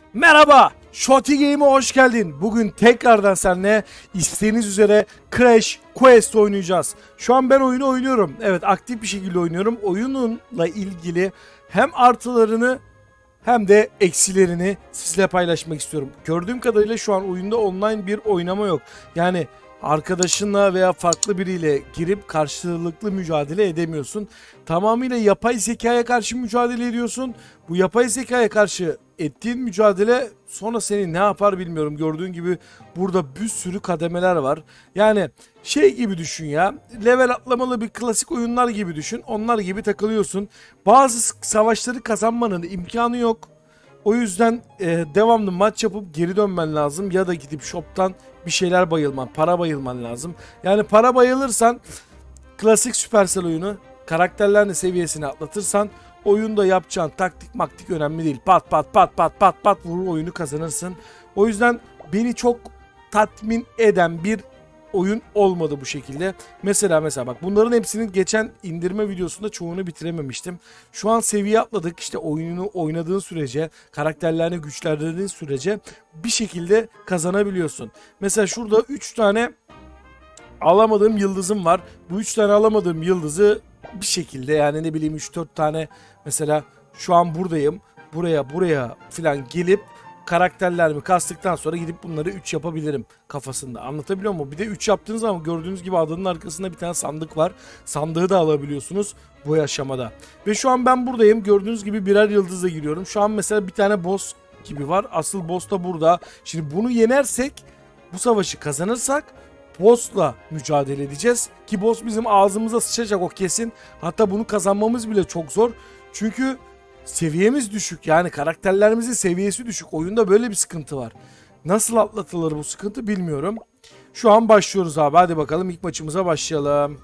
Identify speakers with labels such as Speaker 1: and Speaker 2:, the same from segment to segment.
Speaker 1: Merhaba, Shotty Game'e hoş geldin. Bugün tekrardan seninle isteğiniz üzere Crash Quest oynayacağız. Şu an ben oyunu oynuyorum. Evet, aktif bir şekilde oynuyorum. Oyununla ilgili hem artılarını hem de eksilerini sizle paylaşmak istiyorum. Gördüğüm kadarıyla şu an oyunda online bir oynama yok. Yani arkadaşınla veya farklı biriyle girip karşılıklı mücadele edemiyorsun. Tamamıyla yapay zekaya karşı mücadele ediyorsun. Bu yapay zekaya karşı ettiğin mücadele sonra seni ne yapar bilmiyorum. Gördüğün gibi burada bir sürü kademeler var. Yani şey gibi düşün ya. Level atlamalı bir klasik oyunlar gibi düşün. Onlar gibi takılıyorsun. Bazı savaşları kazanmanın imkanı yok. O yüzden devamlı maç yapıp geri dönmen lazım. Ya da gidip shop'tan bir şeyler bayılman, para bayılman lazım. Yani para bayılırsan klasik Supercell oyunu karakterlerin seviyesini atlatırsan oyunda yapacağın taktik maktik önemli değil. Pat pat pat pat pat pat vurur oyunu kazanırsın. O yüzden beni çok tatmin eden bir oyun olmadı bu şekilde. Mesela bak bunların hepsinin geçen indirme videosunda çoğunu bitirememiştim. Şu an seviye atladık. İşte oyununu oynadığın sürece, karakterlerini güçlendirdiğin sürece bir şekilde kazanabiliyorsun. Mesela şurada 3 tane alamadığım yıldızım var. Bu 3 tane alamadığım yıldızı bir şekilde, yani ne bileyim 3-4 tane, mesela şu an buradayım. Buraya falan gelip karakterlerimi kastıktan sonra gidip bunları 3 yapabilirim kafasında. Anlatabiliyor muyum? Bir de 3 yaptığınız zaman gördüğünüz gibi adının arkasında bir tane sandık var. Sandığı da alabiliyorsunuz bu aşamada. Ve şu an ben buradayım. Gördüğünüz gibi birer yıldızla giriyorum. Şu an mesela bir tane boss gibi var. Asıl boss da burada. Şimdi bunu yenersek, bu savaşı kazanırsak boss'la mücadele edeceğiz. Ki boss bizim ağzımıza sıçacak, o kesin. Hatta bunu kazanmamız bile çok zor. Çünkü seviyemiz düşük. Yani karakterlerimizin seviyesi düşük. Oyunda böyle bir sıkıntı var. Nasıl atlatılır bu sıkıntı bilmiyorum. Şu an başlıyoruz abi. Hadi bakalım, ilk maçımıza başlayalım.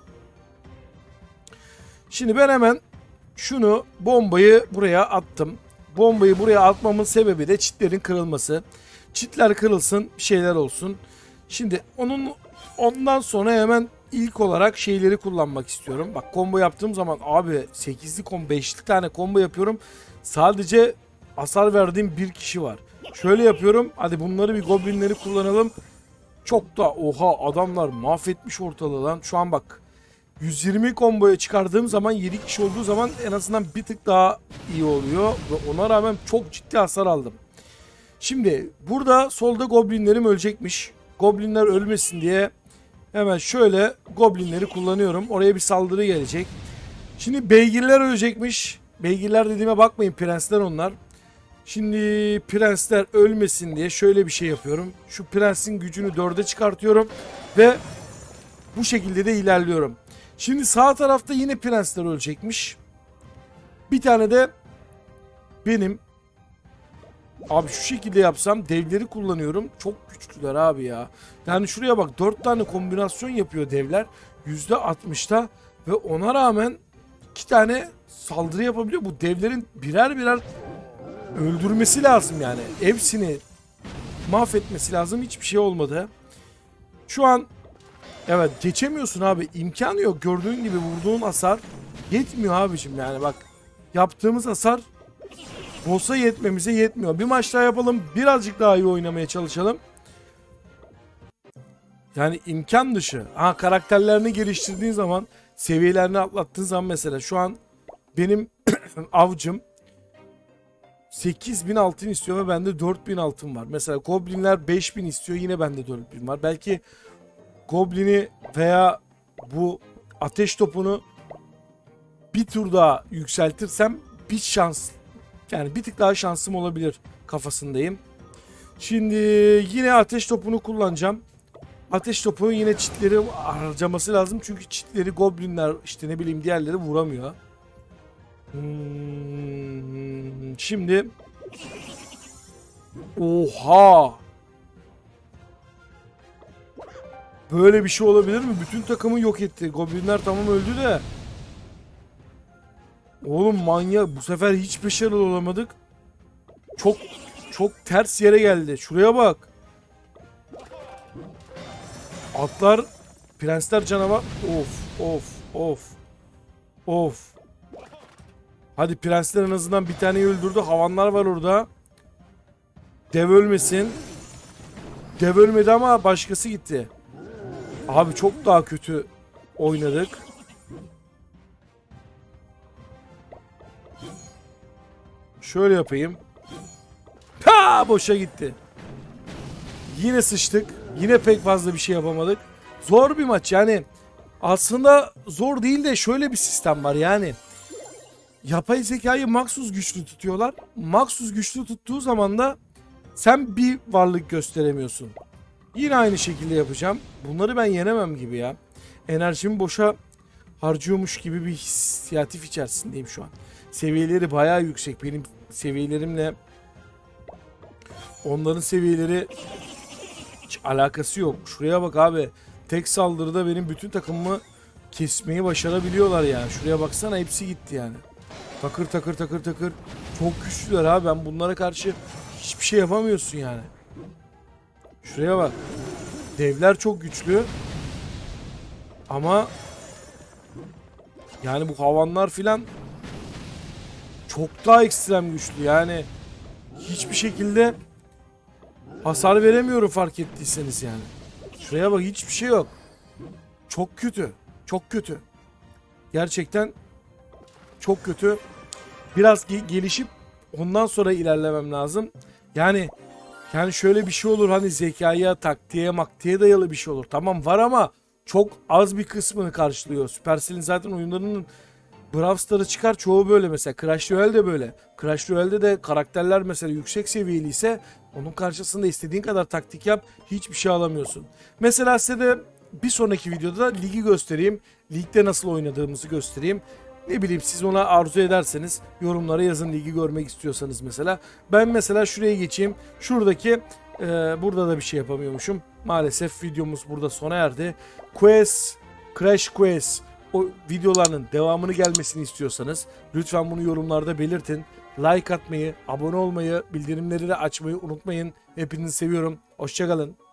Speaker 1: Şimdi ben hemen bombayı buraya attım. Bombayı buraya atmamın sebebi de çitlerin kırılması. Çitler kırılsın, bir şeyler olsun. Şimdi ondan sonra hemen ilk olarak şeyleri kullanmak istiyorum. Bak, combo yaptığım zaman abi 8'li combo, 5'li tane combo yapıyorum. Sadece hasar verdiğim bir kişi var. Şöyle yapıyorum. Hadi bunları, bir goblinleri kullanalım. Çok da oha, adamlar mahvetmiş ortalığı lan. Şu an bak, 120 komboya çıkardığım zaman 7 kişi olduğu zaman en azından bir tık daha iyi oluyor. Ve ona rağmen çok ciddi hasar aldım. Şimdi burada solda goblinlerim ölecekmiş. Goblinler ölmesin diye hemen şöyle goblinleri kullanıyorum. Oraya bir saldırı gelecek. Şimdi beygirler ölecekmiş. Beygirler dediğime bakmayın, prensler onlar. Şimdi prensler ölmesin diye şöyle bir şey yapıyorum. Şu prensin gücünü 4'e çıkartıyorum. Ve bu şekilde de ilerliyorum. Şimdi sağ tarafta yine prensler ölecekmiş. Bir tane de benim. Abi şu şekilde yapsam, devleri kullanıyorum. Çok güçlüler abi ya. Yani şuraya bak, 4 tane kombinasyon yapıyor devler. %60'da ve ona rağmen 2 tane saldırı yapabiliyor. Bu devlerin birer birer öldürmesi lazım yani. Hepsini mahvetmesi lazım. Hiçbir şey olmadı. Şu an evet, geçemiyorsun abi. İmkanı yok. Gördüğün gibi vurduğun hasar yetmiyor abicim, yani bak. Yaptığımız hasar boss'a yetmemize yetmiyor. Bir maç daha yapalım. Birazcık daha iyi oynamaya çalışalım. Yani imkan dışı. Ha, karakterlerini geliştirdiğin zaman, seviyelerini atlattığın zaman, mesela şu an benim avcım 8000 altın istiyor ve bende 4000 altın var. Mesela goblinler 5000 istiyor, yine bende 4000 var. Belki goblini veya bu ateş topunu bir tur daha yükseltirsem bir şans, yani bir tık daha şansım olabilir kafasındayım. Şimdi yine ateş topunu kullanacağım. Ateş topu yine çitleri harcaması lazım. Çünkü çitleri goblinler, işte ne bileyim, diğerleri vuramıyor. Şimdi oha, böyle bir şey olabilir mi? Bütün takımı yok etti. Goblinler tamam öldü de. Oğlum manyak, bu sefer hiç başarılı olamadık. Çok ters yere geldi. Şuraya bak. Atlar, prensler canavar. Of. Hadi prensler en azından bir taneyi öldürdü. Havanlar var orada. Dev ölmesin. Dev ölmedi ama başkası gitti. Abi çok daha kötü oynadık. Şöyle yapayım. Ha, boşa gitti. Yine sıçtık. Yine pek fazla bir şey yapamadık. Zor bir maç yani. Aslında zor değil de şöyle bir sistem var yani. Yapay zekayı maksus güçlü tutuyorlar. Maksus güçlü tuttuğu zaman da sen bir varlık gösteremiyorsun. Yine aynı şekilde yapacağım. Bunları ben yenemem gibi ya. Enerjimi boşa harcıyormuş gibi bir hissiyatif içerisindeyim şu an. Seviyeleri bayağı yüksek. Benim seviyelerimle onların seviyeleri hiç alakası yok. Şuraya bak abi. Tek saldırıda benim bütün takımımı kesmeyi başarabiliyorlar yani. Şuraya baksana, hepsi gitti yani. Takır takır takır takır. Çok güçlüler abi. Ben bunlara karşı hiçbir şey yapamıyorsun yani. Şuraya bak. Devler çok güçlü. Ama yani bu havanlar filan çok daha ekstrem güçlü. Yani hiçbir şekilde hasar veremiyorum, fark ettiyseniz yani. Şuraya bak, hiçbir şey yok. Çok kötü. Çok kötü. Gerçekten çok kötü. Biraz gelişip ondan sonra ilerlemem lazım. Yani şöyle bir şey olur, hani zekaya, taktiğe, maktiğe dayalı bir şey olur. Tamam, var ama çok az bir kısmını karşılıyor. Supercell'in zaten oyunlarının Brawl Stars'ı çıkar çoğu böyle mesela. Clash Royale de böyle. Clash Royale'de de karakterler mesela yüksek seviyeli ise onun karşısında istediğin kadar taktik yap, hiçbir şey alamıyorsun. Mesela size de bir sonraki videoda ligi göstereyim. Ligde nasıl oynadığımızı göstereyim. Ne bileyim, siz ona arzu ederseniz yorumlara yazın, ligi görmek istiyorsanız mesela. Ben mesela şuraya geçeyim. Şuradaki burada da bir şey yapamıyormuşum. Maalesef videomuz burada sona erdi. Crash Quest o videoların devamını gelmesini istiyorsanız lütfen bunu yorumlarda belirtin. Like atmayı, abone olmayı, bildirimleri de açmayı unutmayın. Hepinizi seviyorum. Hoşça kalın.